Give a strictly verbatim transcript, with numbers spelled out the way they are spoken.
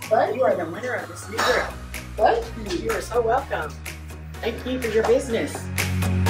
What? You are the winner of this new grill. What? You are so welcome. Thank you for your business.